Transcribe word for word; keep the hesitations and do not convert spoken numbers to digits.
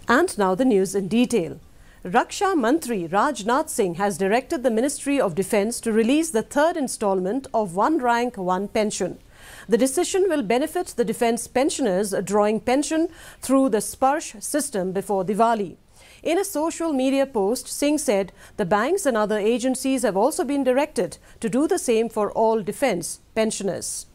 And now the news in detail. Raksha Mantri Rajnath Singh has directed the Ministry of Defence to release the third instalment of One Rank One pension. The decision will benefit the defence pensioners drawing pension through the Sparsh system before Diwali. In a social media post, Singh said the banks and other agencies have also been directed to do the same for all defence pensioners.